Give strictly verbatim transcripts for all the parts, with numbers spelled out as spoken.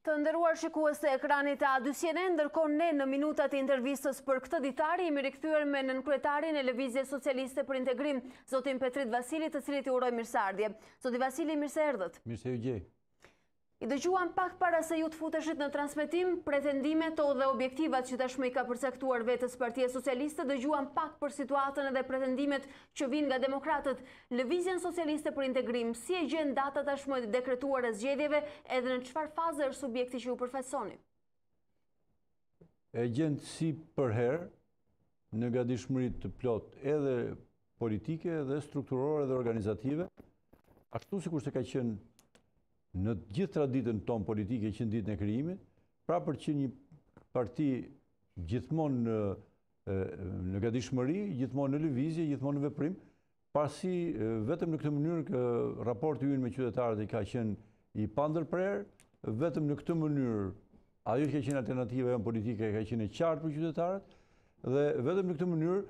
Të nderuar shikues të ekranit të A dy S N, ndërkohë ne në minutat e intervistës për këtë ditar jemi rikthyer me nënkretarin e Lëvizjes Socialiste për Integrim, zotin Petrit Vasili, të cilit i uroj mirëseardhje. Zoti Vasili, mirë se erdhët. Mirë se ju gjej. I dëgjuam pak para se ju të futeshit në transmetim pretendimet dhe objektivat që tashmë i ka përcaktuar vetës Partia Socialiste, dëgjuam pak për situatën edhe pretendimet që vinë nga demokratët. Lëvizjen Socialiste për Integrim, si e gjen data tashmë dekretuar e zgjedhjeve edhe në çfarë faze është subjekti që ju përfaqësoni? E gjen si për herë në gatishmëri të plot edhe politike dhe strukturore dhe organizative, ashtu sikur se ka qenë në gjithë traditën tonë politike që në ditën e krijimit, pra për që një parti gjithmonë në, në gatishmëri, gjithmonë në lëvizje, gjithmonë në veprim, pasi vetëm në këtë mënyrë kë raporti ynë me qytetarët i ka qenë i pandërprer, vetëm në këtë mënyrë ajo që ka qenë alternativa jonë politike ka qenë e qartë për qytetarët, dhe vetëm në këtë mënyrë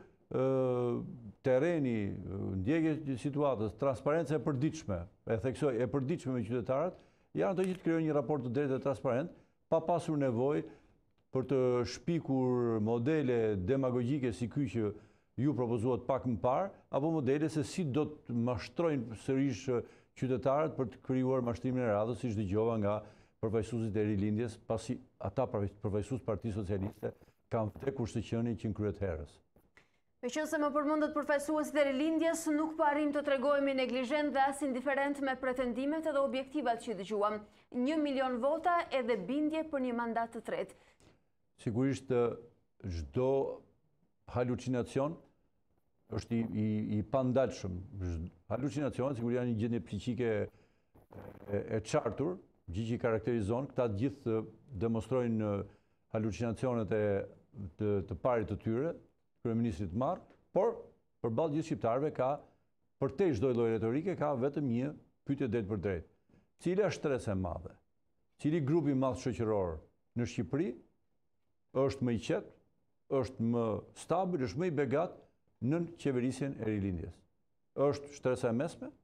tereni, ndjekje situatës, transparenca e përditshme, e theksoj, e përditshme me qytetarët, janë të gjithë krijojnë një raport të drejtë dhe transparent, pa pasur nevojë për të shpikur modele demagogjike si ky që ju propozuat pak më parë, apo modele se si do të mashtrojnë sërish qytetarët për të krijuar mashtrimin e radhës, siç dëgjova nga përfaqësuesit e rilindjes, pasi ata përfaqësues Partisë Socialiste kanë vdekur së qenie që në kryet herës. Me qënë se më përmëndët përfaqësuesit e rilindjes, nuk po arrim të tregojmë neglizhent dhe as indiferent me pretendimet edhe objektivat që dëgjuam. Një milion vota edhe bindje për një mandat të tretë. Sigurisht çdo halucinacion është i, i, i pandalshëm. Halucinacion sigurisht janë një gjendje psiqike e, e qartur, gjë që i karakterizon, këta gjithë demonstrojnë halucinacionet e të, të parit të tyre, kryeministrit marr, por përballë gjithë shqiptarëve ka, përtej çdo lloj retorike, ka vetëm një pyetje drejt për drejt. Cila është stresa e madhe? Cili grup i madh shoqëror në Shqipëri është më i qetë, është më stabil, është më i begat në qeverisjen e rilindjes? Është shtresa e mesme?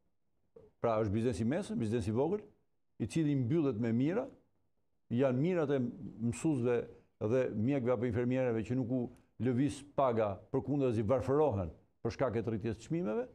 Pra është biznesi i mesëm, biznesi i vogël, i cili mbyllet me mira, janë mirat e mësuesve dhe mjekëve apo infermierëve që nuk u lëviz paga përkundazi varfërohen për shkak të rritjes të çmimeve,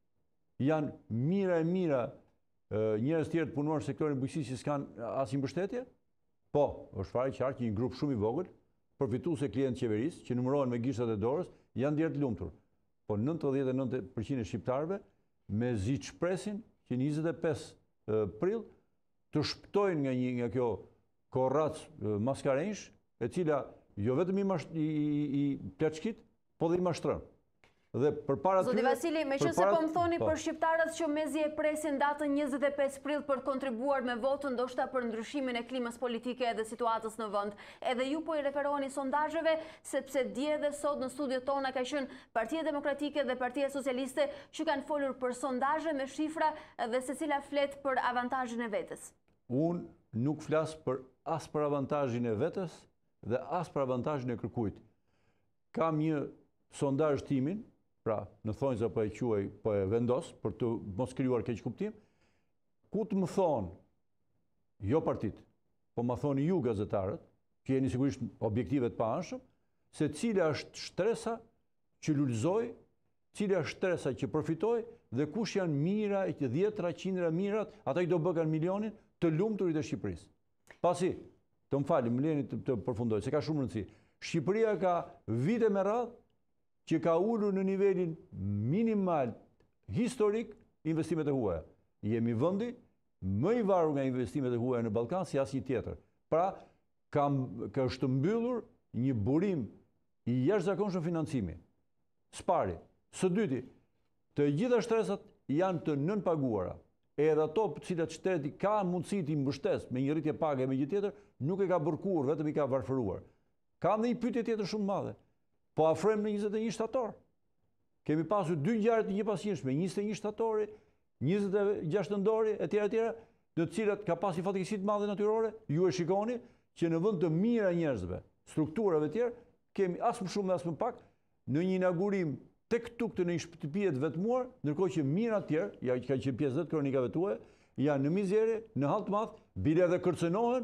janë mira e mira njerëz tjerë të punuar në sektorin bujqësisë që s'kan asnjë mbështetje? Po, është fare qartë që një grup shumë i vogël, përfitues e klientë qeverisë, që numërohen me gishtat e dorës, janë djerë të lumtur. Po nëntëdhjetë e nëntë përqind e shqiptarëve me zi shpresin që njëzet e pesë prill të shpëtojnë nga një nga kjo korracë maskarenjsh, e cila jo vetëm i, i, i, i plaçkit, po dhe i mashtron. Dhe përpara Zoti Vasili, me që se po më thoni për shqiptarët që mezi e presin datën njëzet e pesë prill për kontribuar me votën, ndoshta për ndryshimin e klimës politike edhe situatës në vend. Edhe ju po i referoheni sondazheve, sepse dje dhe sot në studiot tona ka qenë Partia Demokratike dhe Partia Socialiste që kanë folur për sondazhe me shifra dhe secila flet për avantazhin e vetës. Unë nuk flas për as për avantazhin e vetës dhe as për avantazhin e kërkuit. Kam një sondazh timin, pra në thonjza po e quaj, po e vendos për të mos krijuar keq kuptim, ku të më thonë, jo partit, po më thonë ju gazetarët, që jeni sigurisht objektive të paanshëm, se cila është shtresa që lulëzoi, cila është shtresa që përfitoi dhe kush janë mira e dhjetra, qindra mirat, ata i do bëkan milionin të lumturit e Shqipërisë. Pasi të më falim, më leni të, të përfundoj, se ka shumë rëndësi. Shqipëria ka vite me radhë që ka ulur në nivelin minimal historik investimet e huaja. Jemi vendi më i varur nga investimet e huaja në Ballkan si asnjë tjetër. Pra, ka, ka është mbyllur një burim i jashtëzakonshëm financimi. S'pari. Së dyti, të gjitha shtresat janë të nënpaguara. Edhe ato të cilat shteti ka mundësi të mbështes me një rritje page e me gjithë tjetër, nuk e ka bërkuar, vetëm i ka varfëruar. Ka dhe një pyetje tjetër shumë madhe. Po afrojmë në njëzet e një shtator. Kemi pasur dy ngjarje të njëpasgjeshme, njëzet e një shtatori, njëzet e gjashtë nëntori, etj etj, në të cilat ka pasur fatkeqësi të madhe natyrore. Ju e shikoni që në vend të mira njerëzve, strukturave të tjera, kemi as më shumë dhe as më pak në një inaugurim tek tuk të në një shtëpie të vetmuar, ndërkohë që mira të tjerë, ja që ka qenë pjesë dhe të kronikave tuaja, janë në mizere, në hall të madh, bile edhe kërcënohen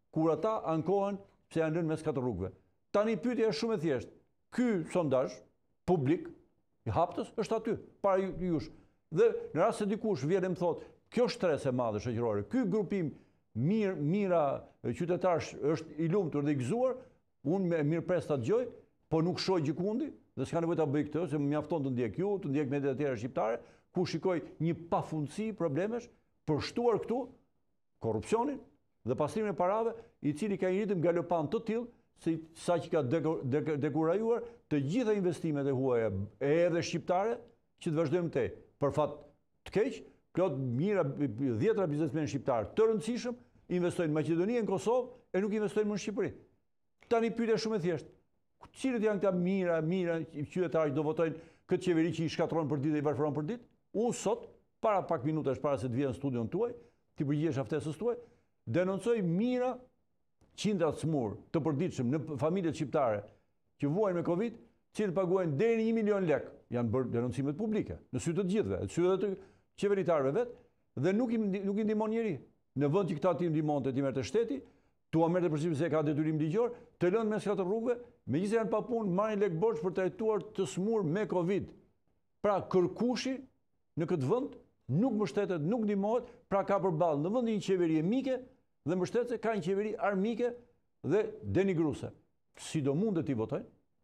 kur ata ankohen pse janë lënë mes katër rrugëve. Tani pyetja është shumë e thjeshtë. Ky sondazh publik i haptës është aty, para jush. Dhe në rast se dikush vjen e më thotë, kjo stres e madhe shoqërore, ky grupim mirë, mira qytetarësh është i lumtur dhe i gëzuar, unë me mirë pres ta dëgjoj, po nuk shoh gjikundi dhe s'ka nevojë ta bëj këtë, se më mjafton të ndjek ju, të ndjek mediat e tjera shqiptare, ku shikoj një pafundësi problemesh për shtuar këtu korrupsionin dhe pastrimin e parave, i cili ka një ritëm galopan të tillë se sa që ka dekurajuar të gjitha investimet e huaja edhe shqiptare që të vazhdojmë te. Për fat të keq, plot mira dhjetra biznesmenë shqiptarë të rëndësishëm investojnë në Maqedoni, në Kosovë e nuk investojnë më në Shqipëri. Tani pyetja shumë e thjeshtë. Cilët janë këta mira, mira qytetarë që do votojnë këtë qeveri që i shkatron për ditë dhe i varfëron për ditë? Unë sot, para pak minutash para se të vjen në studion tuaj, ti përgjigjesh aftesës tuaj, denoncoj mira qindrat smur të përditshëm në familjet shqiptare që vuajnë me Covid, cilët paguajnë deri në një milion lek, janë bërë denoncimet publike, në sy të gjithëve, në sy të qeveritarëve vetë, dhe nuk i, nuk i ndihmon njeri. Në vend që këta ti ndihmonte ti merrte shteti, tu merrte përgjithësi se ka detyrim ligjor, të lënë mes katër rrugëve, megjithëse janë pa punë, marrin lek borxh për trajtuar të smur me Covid. Pra kërkushi në këtë vend nuk mbështetet, nuk ndihmohet, pra ka përballë në vendin një qeveri mike dhe mbështetëse ka një qeveri armike dhe denigruese. Si do mundet i votojnë?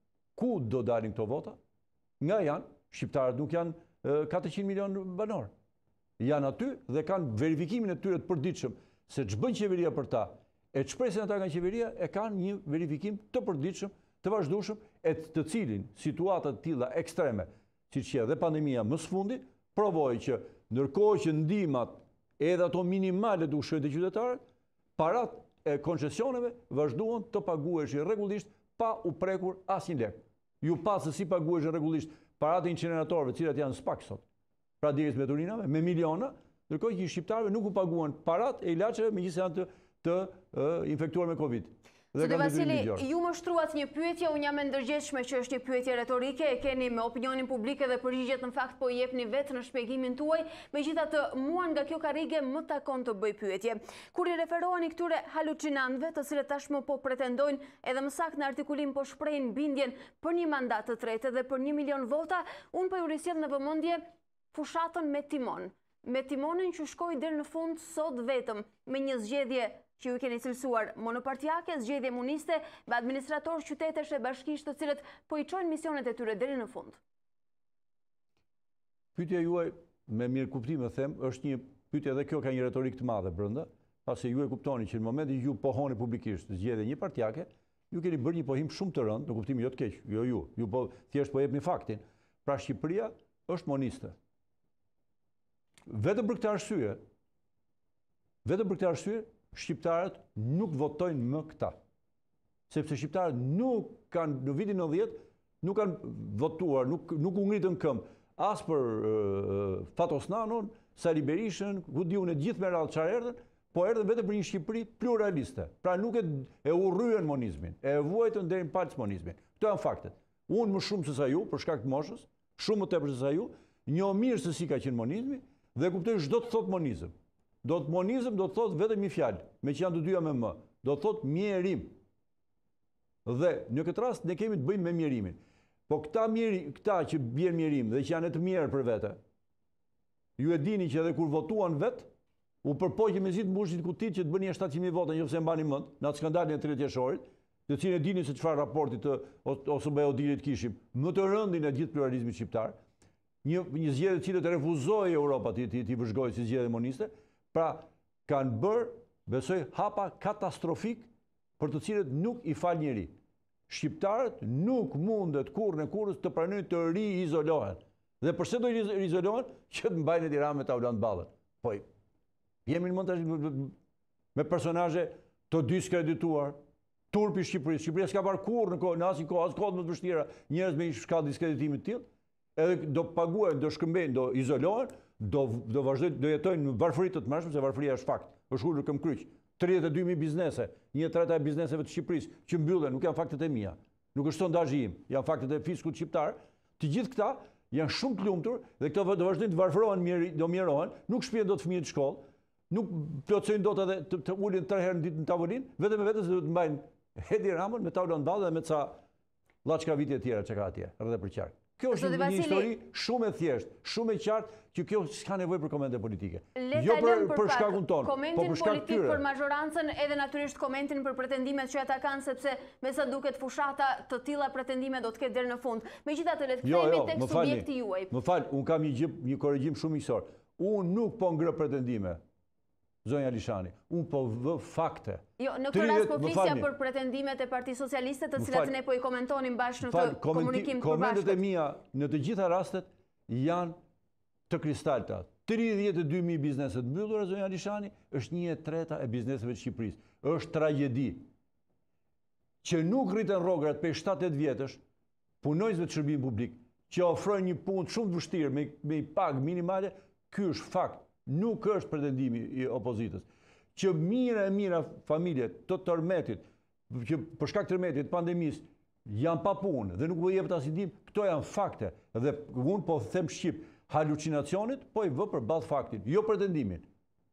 Ku do dalin këto vota? Nga janë, shqiptarët nuk janë katërqind milion banor. Janë aty dhe kanë verifikimin e tyre të përditshëm se ç'bën qeveria për ta, e ç'presin ata nga qeveria, e kanë një verifikim të përditshëm, të vazhdueshëm, e të cilin situata të tilla ekstreme, siç që dhe pandemia më së fundi, provoi që ndërkohë që ndihmat edhe ato minimale të ushqyejnë të qytetarët, parat e koncesioneve vazhduan të paguheshin rregullisht pa u prekur asnjë lek. Ju pa se si paguheshin rregullisht parat e incineratorëve, të cilat janë spak sot. Pra dirës me turinave, me miliona, ndërkohë që shqiptarëve nuk u paguan parat e ilaçeve megjithëse janë të, të uh, infektuar me Covid. Zotë Vasili, ju më shtruat një pyetje, unë jam e ndërgjegjshme që është një pyetje retorike, e keni me opinionin publik dhe përgjigjet në fakt po i jepni vetë në shpjegimin tuaj, megjithatë mua nga kjo karrige më takon të bëj pyetje. Kur i referoheni këtyre halucinantëve, të cilët tashmë po pretendojnë edhe më saktë në artikulim po shprehin bindjen për një mandat të tretë dhe për një milion vota, unë po ju risjell në vëmendje fushatën me timon. Me timonin që shkoi deri në fund sot vetëm me një zgjedhje që ju keni cilësuar monopartiake, zgjedhje muniste me administratorë qytetesh e bashkisht të cilët po i çojnë misionet e tyre deri në fund. Pyetja juaj me mirë kuptim e them, është një pyetje dhe kjo ka një retorik të madhe brenda, pasi ju e kuptoni që në momentin që ju pohoni publikisht zgjedhje një partiake, ju keni bërë një pohim shumë të rëndë, në kuptimin jo të keq, jo ju, ju po thjesht po jepni faktin. Pra Shqipëria është moniste. Vetëm për këtë arsye, vetëm për këtë arsye, shqiptarët nuk votojnë më këta. Sepse shqiptarët nuk kanë, në vitin nëntëdhjetë, nuk kanë votuar, nuk, nuk u ngritën këmbë, as për uh, Fatos Nanon, Sali Berishën, ku diun e gjithë me radhë çfarë erdhën, po erdhën vetëm për një Shqipëri pluraliste. Pra nuk e, e urryen monizmin, e vuajtën deri në palc monizmin. Këto janë faktet. Unë më shumë se sa ju, për shkak të moshës, shumë më tepër se sa ju, njoh mirë se si ka qenë monizmi dhe kuptoj çdo të thotë monizëm. Do të monizëm do të thotë vetëm një fjalë, me që janë të dyja me më. Do të thotë mjerim. Dhe në këtë rast ne kemi të bëjmë me mjerimin. Po këta, mjeri, këta që bjen mjerim dhe që janë të mjerë për vete, ju e dini që edhe kur votuan vetë, u përpoqë me zitë mbushit kutit që të bëni shtatëqind mijë vota, nëse mbani mend, në atë skandalin e tridhjetë qershorit, të cilin e dini se çfarë raporti të ose B O D-it kishim, më të rëndin e gjithë pluralizmit shqiptar. Një, një zgjedhje e cilët refuzoi Europa ti ti, ti vëzhgojë si zgjedhje moniste, pra kanë bërë, besoj, hapa katastrofik për të cilët nuk i fal njeri. Shqiptarët nuk mundet kurrë në kurrës të pranojnë të ri-izolohen. Dhe përse do ri-izolohen? Që të mbajnë e Tiranë me Taulant Ballën. Po, jemi në mund të me personazhe të diskredituar, turpi Shqipërisë. Shqipëria s'ka parë kurrë në kohë, në asnjë kohë, as kohë më të vështira, njerëz me një shkallë diskreditimi të tillë, edhe do paguajnë, do shkëmbejnë, do izolohen, do do vazhdojnë, do jetojnë në varfëri të tmerrshme, se varfëria është fakt. Është ulur këm kryq. tridhjetë e dy mijë biznese, një treta e bizneseve të Shqipërisë që mbyllen, nuk janë faktet e mia. Nuk është sondazhi im, janë faktet e fiskut shqiptar. Të gjithë këta janë shumë të lumtur dhe këto do vazhdojnë të varfërohen, do mjerohen, nuk shpihen dot fëmijët në shkollë. nuk plotësojnë dot edhe të, të ulin tre herë në ditë në tavolinë, vetëm e vetës do të mbajnë Edi Ramën me taulën ndallë dhe me ca llaçka vite tjera që ka atje, rreth për qark. Kjo është një histori shumë e thjeshtë, shumë e qartë, që kjo s'ka nevojë për komente politike. Jo për, për shkakun tonë, po për shkak politik për mazhorancën, edhe natyrisht komentin për pretendimet që ata kanë, sepse me sa duket fushata të tilla pretendime do të ketë deri në fund. Megjithatë, le të kthehemi tek subjekti juaj. Më fal, un kam një gjë, një korrigjim shumë miqësor. Un nuk po ngre pretendime. Zonja Lishani, unë po vë fakte. Jo, në këtë rast po flisja për pretendimet e Partisë Socialiste, të cilat ne po i komentonim bashkë në këtë komunikim të përbashkët. Komentet e mia në të gjitha rastet janë të kristalta. tridhjetë e dy mijë bizneset mbyllura, zonja Lishani, është një e treta e bizneseve të Shqipërisë. Është tragjedi që nuk rriten rrograt për shtatë e vjetësh, punojësve të shërbimit publik, që ofrojnë një punë shumë të vështirë me, me pagë minimale, ky është fakt. Nuk është pretendimi i opozitës. Që mira e mira familje të tërmetit, që për shkak tërmetit, pandemisë, janë pa punë dhe nuk u jepet asnjë ndihmë, këto janë fakte. Dhe unë po them shqip, halucinacionit, po i vë për ballë faktin, jo pretendimin.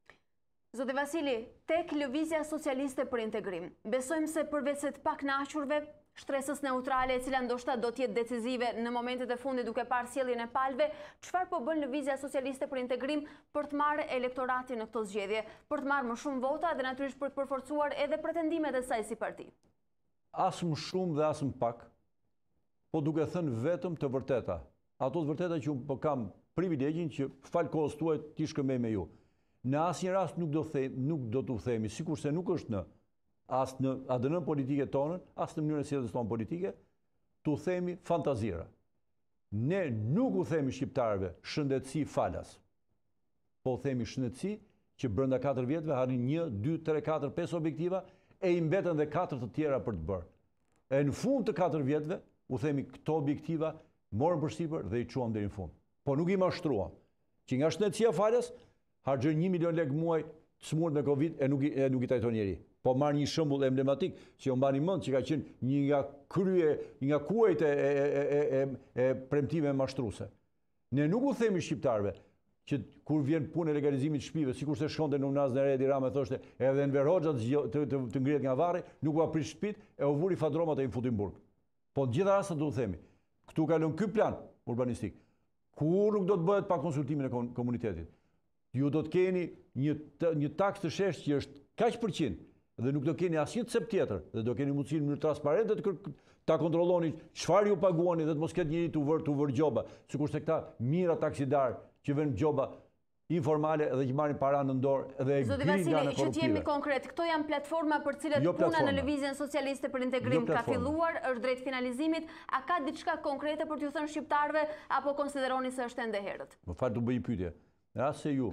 Zotë Vasili, tek Lëvizja Socialiste për Integrim, besojmë se përveç se të pakënaqurve, shtresës neutrale, e cila ndoshta do të jetë decisive në momentet e fundit duke parë sjelljen e palëve, çfarë po bën Lëvizja Socialiste për Integrim për të marrë elektoratin në këtë zgjedhje, për të marrë më shumë vota dhe natyrisht për të përforcuar edhe pretendimet e saj si parti? As më shumë dhe as më pak, po duke thënë vetëm të vërteta. Ato të vërteta që unë po kam privilegjin që fal kohës tuaj ti shkëmbej me ju. Në asnjë rast nuk do them, nuk do t'u themi, sikurse nuk është në as në A D N politike tonën, as në mënyrën e sjelljes tonë politike, t'u themi fantazira. Ne nuk u themi shqiptarëve shëndetësi falas, po u themi shëndetësi që brenda katër vjetëve harrin një, dy, tre, katër, pesë objektiva e i mbeten dhe katër të tjera për të bërë. E në fund të katër vjetëve u themi këto objektiva morën përsipër dhe i çuam deri në fund. Po nuk i mashtruam. Që nga shëndetësia falas harxhon një milion lekë muaj smurt me Covid e nuk i, e nuk i trajton njeri. Po marr një shembull emblematik, që jo mbani mend që ka qenë një nga krye, një nga kuajt e, e, e, e, e premtive mashtruese. Ne nuk u themi shqiptarëve që kur vjen punë e legalizimit të shtëpive, sikur se shkonte në unazën e Edi Rama thoshte, edhe Enver Hoxha të, të, të, të ngrihet nga varri, nuk u aprish shtëpitë e u vuri fadromat e i futi në burg. Po në gjitha rastet do u themi, këtu ka lënë ky plan urbanistik. Kur nuk do të bëhet pa konsultimin e komunitetit. Ju do të keni një, një taks të shesh që është kaq përqind, dhe nuk do keni asnjë cep tjetër, dhe do keni mundësinë në mënyrë transparente të ta kontrolloni çfarë ju paguani dhe të mos ketë njëri të vër të vër gjoba, sikurse këta mira taksidar që vënë gjoba informale dhe që marrin para në dorë dhe Zoti Vasili, që të jemi konkret, këto janë platforma për cilat jo puna në Lëvizjen Socialiste për Integrim jo ka filluar, është drejt finalizimit, a ka diçka konkrete për t'ju thënë shqiptarëve apo konsideroni se është ende herët? Më fal të bëj një pyetje. Në rast se ju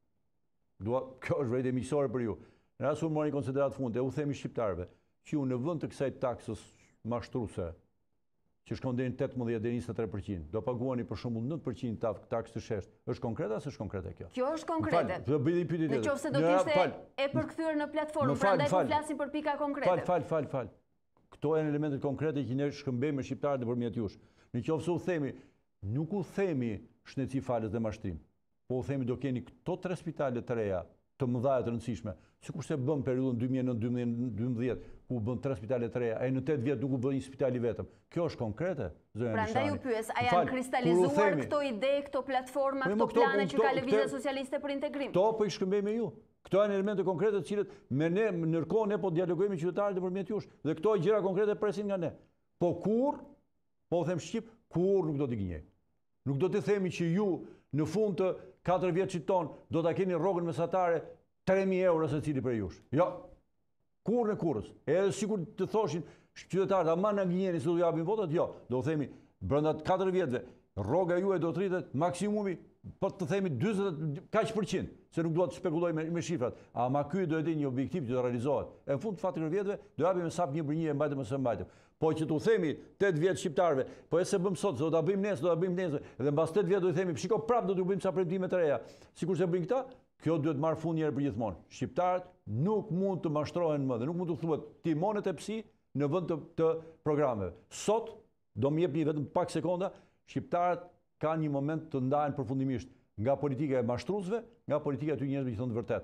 dua, kjo është vërejtë miqësore për ju. Në rast se u mori konsiderat fund e u themi shqiptarëve që ju në vend të kësaj taksës mashtruese që shkon deri në tetëmbëdhjetë deri në njëzet e tre përqind, do paguani për shembull nëntë përqind taksë të shesht. Është konkrete as është konkrete kjo? Kjo është konkrete. Do bëj një pyetje tjetër. Nëse do të ishte e përkthyer në platformë, prandaj po flasim për pika konkrete. Fal, fal, fal, fal. Këto janë elementet konkrete që ne shkëmbejmë me shqiptarët nëpërmjet jush. Nëse u themi, nuk u themi shëndetësi falës dhe mashtrim, po u themi do keni këto tre spitale të reja të mëdha të rëndësishme, sikurse bën periudhën dy mijë e nëntë deri në dy mijë e dymbëdhjetë, ku bën tre spitale të reja, e në tetë vjet nuk u bën një spital i vetëm. Kjo është konkrete, zonja Lishani. Prandaj ju pyes, a janë kristalizuar këto ide, këto platforma, këto plane që ka Lëvizja Socialiste për Integrim? Kto po i shkëmbej me ju. Këto janë elemente konkrete të cilët me ne ndërkohë ne po dialogojmë me qytetarët nëpërmjet jush, dhe këto gjëra konkrete presin nga ne. Po kur, po u them shqip, kur nuk do t'i gënjej. Nuk do t'i themi që ju në fund të katër vjeçit ton do ta keni rrogën mesatare tre mijë euro secili për jush. Jo. Kurrë në kurrës. Edhe sikur të thoshin qytetarët, ama na gënjeni se do japin votat, jo. Do themi brenda katër vjetëve rroga juaj do të rritet maksimumi po të themi dyzet kaq përqind, se nuk dua të spekuloj me, me shifrat. Ama ky do të jetë një objektiv që do realizohet. E në fund fatë vjetëve do japim sap një për një e mbajtëm ose mbajtëm. Po që t'u themi tetë vjet shqiptarëve, po e se bëm sot, se do ta bëjmë nesër, do ta bëjmë nesër, dhe mbas tetë vjet do i themi, shiko prap do t'u bëjmë sa premtime të reja. Sikur se bëjnë këta, kjo duhet marrë fund një herë për gjithmonë. Shqiptarët nuk mund të mashtrohen më dhe nuk mund të thuhet timonet e psi në vend të, të programeve. Sot do më jepni vetëm pak sekonda, shqiptarët kanë një moment të ndahen përfundimisht nga politika e mashtruesve, nga politika e aty njerëzve që thonë të vërtetë.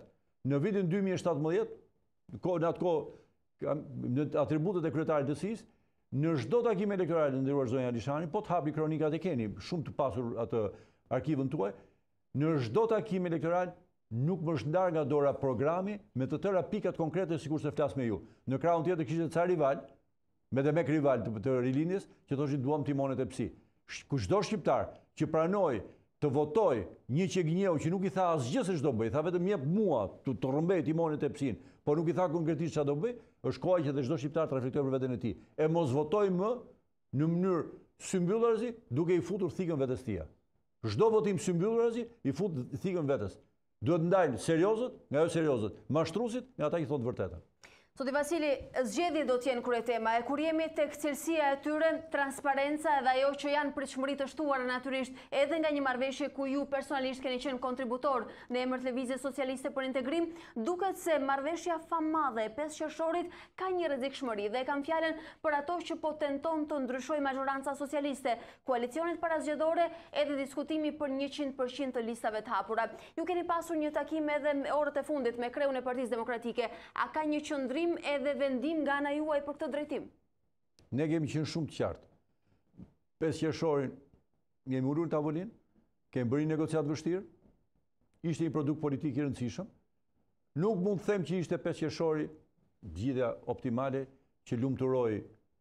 Në vitin dy mijë e shtatëmbëdhjetë, në atë kohë, në atributet e kryetarit të S I S, në çdo takim elektoral të nderuar zonja Alishani, po të hapi kronikat e keni, shumë të pasur atë arkivën tuaj, në çdo takim elektoral nuk më është ndarë nga dora programi me të tëra pikat konkrete sikur se flas me ju. Në krahun tjetër kishte ca rival, me dhe me rival të, të rilindjes, që thoshin duam timonet e psi. Çdo shqiptar që pranoi të votoj një qegjinjeu që nuk i tha asgjë se ç'do bëj, tha vetëm jep mua të, të rrëmbej timonet e psin, por nuk i tha konkretisht ç'a do bëj, është koha që dhe çdo shqiptar të reflektojë për veten e tij. E mos votoj më në mënyrë symbyllërazi duke i futur thikën vetes tia. Çdo votim symbyllërazi i fut thikën vetes. Duhet ndajnë seriozët nga jo seriozët, mashtruesit nga ata që thonë të vërtetën. Zoti Vasili, zgjedhje do t'jenë kryetema, e kur jemi tek cilësia e tyre, transparenca dhe ajo që janë pritshmëri të shtuara natyrisht edhe nga një marrëveshje ku ju personalisht keni qenë kontributor në emër të Lëvizjes Socialiste për Integrim, duket se marrëveshja famadhe e pesë qershorit ka një rrezikshmëri dhe kam fjalën për ato që po tenton të ndryshojë majoranca socialiste, koalicionet parazgjedhore edhe diskutimi për njëqind përqind të listave të hapura. Ju keni pasur një takim edhe me orët e fundit me kreun e Partisë Demokratike. A ka një qëndrim edhe vendim nga ana juaj për këtë drejtim? Ne kemi qenë shumë të qartë. pesë qershorin kemi ulur në tavolinë, kemi bërë negociatë vështirë, ishte një produkt politik i rëndësishëm. Nuk mund të them që ishte pesë qershori zgjidhja optimale që lumturoi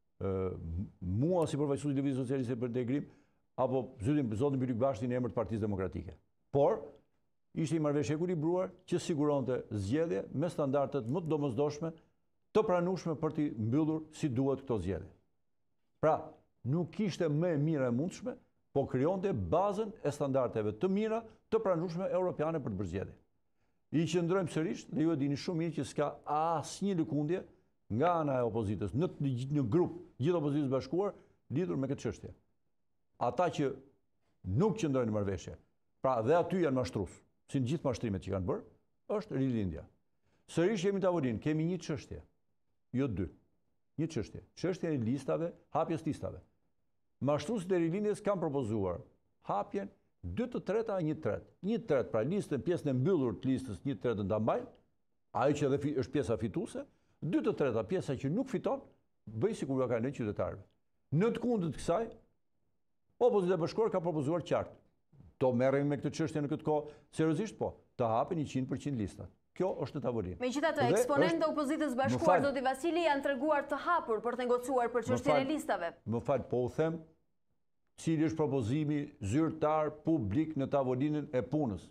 mua si përfaqësues i Lëvizjes Socialiste për Integrim apo zotin zotin Bytyk Bashti në emër të Partisë Demokratike. Por ishte një marrëveshje e ekuilibruar që siguronte zgjedhje me standardet më të domosdoshme të pranueshme për të mbyllur si duhet këto zgjedhje. Pra, nuk kishte më e mira e mundshme, po krijonte bazën e standardeve të mira të pranueshme europiane për të bërë zgjedhje. I qëndrojmë sërish dhe ju e dini shumë mirë që s'ka asnjë lëkundje nga ana e opozitës në një grup gjithë opozitës bashkuar lidhur me këtë çështje. Ata që nuk qëndrojnë në marrëveshje, pra dhe aty janë mashtrues, si në gjithë mashtrimet që kanë bërë, është rilindja. Sërish jemi në tavolinë, kemi një çështje, jo dy. Një çështje, çështja e listave, hapjes listave. Mashtruesit e rilindjes kanë propozuar hapjen dy të treta e një tret. Një tret, pra listën, pjesën e mbyllur të listës, një tretën ta mbajnë, ajo që edhe është pjesa fituese, dy të treta pjesa që nuk fiton, bëj sikur ja kanë lënë qytetarëve. Në të kundërt të kësaj, opozita bashkëore ka propozuar qartë. Do merremi me këtë çështje në këtë kohë seriozisht, po, të hapen njëqind përqind listat. Kjo është në tavolinë. Megjithatë, eksponentë e opozitës bashkuar, zoti Vasili, janë treguar të hapur për të negociuar për çështjen e listave. Më fal, po u them, cili është propozimi zyrtar publik në tavolinën e punës.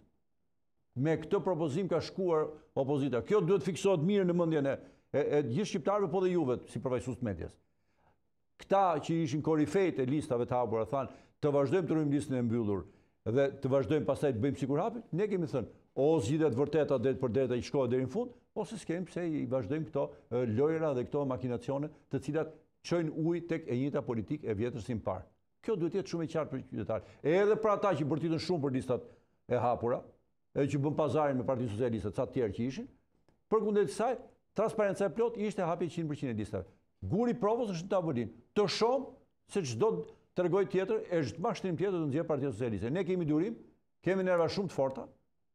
Me këtë propozim ka shkuar opozita. Kjo duhet fiksohet mirë në mendjen e, e, e gjithë shqiptarëve, po dhe juve si përfaqësues të medias. Këta që ishin korifejt e listave të hapura thanë, të vazhdojmë të ruajmë listën e mbyllur dhe të vazhdojmë pastaj të bëjmë sikur hapin. Ne kemi thënë, o zgjidhet vërteta drejt për drejta i shkohet deri në fund, ose s'kemi pse i vazhdojmë këto lojra dhe këto makinacione, të cilat çojnë ujë tek e njëjta politikë e vjetër si më parë. Kjo duhet të jetë shumë e qartë për qytetarët. Edhe për ata që bërtitën shumë për listat e hapura, edhe që bën pazarin me Partinë Socialiste, ca të tjerë që ishin, përkundër kësaj, transparenca e plot ishte hapja njëqind përqind e listave. Guri provës është në tavolinë. Të shohim se çdo tregoj tjetër e çdo mashtrim tjetër do nxjerr Partia Socialiste. Ne kemi durim, kemi nerva shumë të forta,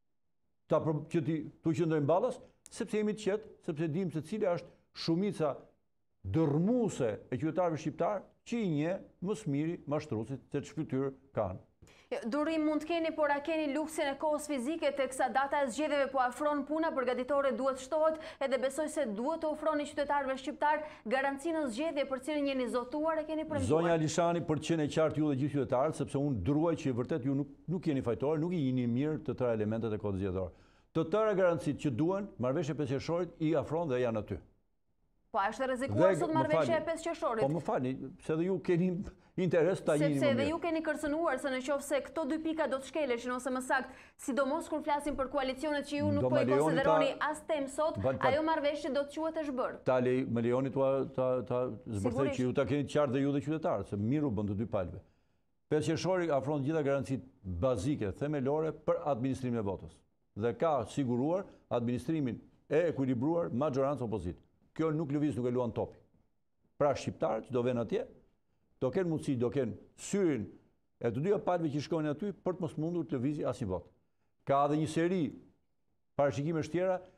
ta që tu qëndrojmë ballas, sepse jemi të qetë, sepse dimë se cila është shumica dërmuese e qytetarëve shqiptar që i njeh më së miri mashtruesit se ç'fytyrë kanë. Durim mund të keni, por a keni luksin e kohës fizike teksa data e zgjedhjeve po afron, puna përgatitore duhet shtohet edhe besoj se duhet të ofroni qytetarëve shqiptar garancinë në zgjedhje për cilën jeni zotuar e keni premtuar. Zonja Alishani, për të qenë e qartë ju dhe gjithë qytetarët, sepse unë duruaj që vërtet ju nuk, nuk jeni fajtorë, nuk i jeni mirë të tëra elementet e kodit zgjedhor. Të tëra garancit që duhen, marrëveshja e pesë qershorit i afron dhe janë aty. Po a është rrezikuar sot marrëveshja e pesë qershorit? Po më falni, se edhe ju keni interes ta jeni më mirë. Sepse edhe ju keni kërcënuar se nëse këto dy pika do të shkeleshin ose më saktë, sidomos kur flasim për koalicionet që ju nuk po i konsideroni as tem sot, ajo marrëveshje do të quhet e zhbërë. Ta lej, më lejoni ta ta zbërthej që ju ta keni qartë dhe ju dhe qytetarët, se miru bën të dy palëve. pesë qershori afron gjitha garancitë bazike, themelore për administrimin e votës. Dhe ka siguruar administrimin e ekuilibruar majorancë opozitë. Kjo nuk lëviz, nuk e luan topi. Pra shqiptarët që do vënë atje, do kenë mundësi, do kenë syrin e të dyja palëve që shkojnë aty për të mos mundur të lëvizë asnjë vot. Ka edhe një seri parashikime tjera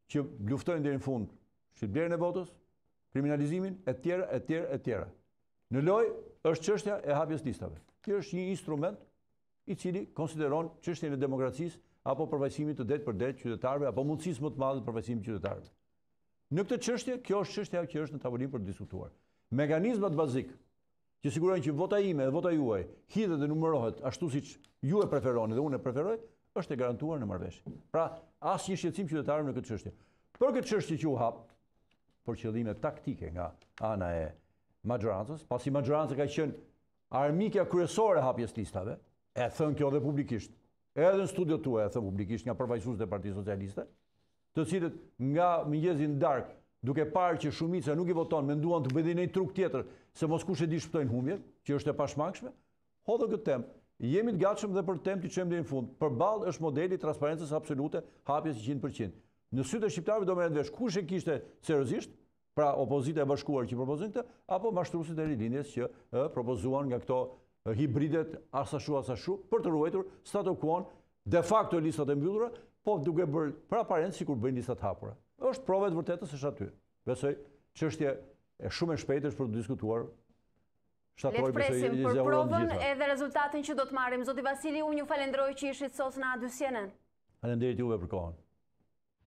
që luftojnë deri në fund shqipblerjen e votës, kriminalizimin, e tjera, e tjera, e tjera. Në lojë është çështja e hapjes listave. Kjo është një instrument i cili konsideron çështjen e demokracisë apo përfaqësimit të drejtë për drejtë qytetarëve apo mundësisë më të madhe të përfaqësimit të qytetarëve. Në këtë çështje, kjo është çështja që është në tavolinë për të diskutuar. Mekanizmat bazik që sigurojnë që vota ime dhe vota juaj hidhet dhe numërohet ashtu siç ju e preferoni dhe unë e preferoj, është e garantuar në marrëveshje. Pra, asnjë shqetësim qytetarëve në këtë çështje. Për këtë çështje që u hap, për qëllime taktike nga ana e majorancës, pasi majoranca ka qenë armikja kryesore e hapjes listave, e thënë kjo dhe publikisht, edhe në studiot tuaja e thënë publikisht nga përfaqësuesit e Partisë Socialiste, të cilët nga mëngjesi në darkë, duke parë që shumica nuk i voton, menduan të bëjnë një truk tjetër se mos kush e di shpëtojnë humbjet, që është e pashmangshme, hodhë këtë temë. Jemi të gatshëm dhe për temë të çojmë deri në fund. Përballë është modeli i transparencës absolute, hapjes cent për cent. Në sytë e shqiptarëve do merret vesh kush e kishte seriozisht, pra opozita e bashkuar që propozojnë këtë, apo mashtruesit e rilindjes që e, propozuan nga këto e, hibridet asashu asashu për të ruajtur status quo de facto listat e mbyllura, po duke bërë për aparent sikur bëjnë listat hapura. Është provë e vërtetës është aty. Besoj çështje e shumë e shpejtë është për të diskutuar. Le të presim për provën edhe rezultatin që do të marrim. Zoti Vasili, unë ju falenderoj që ishit sot në A dy C N N. Faleminderit juve për kohën.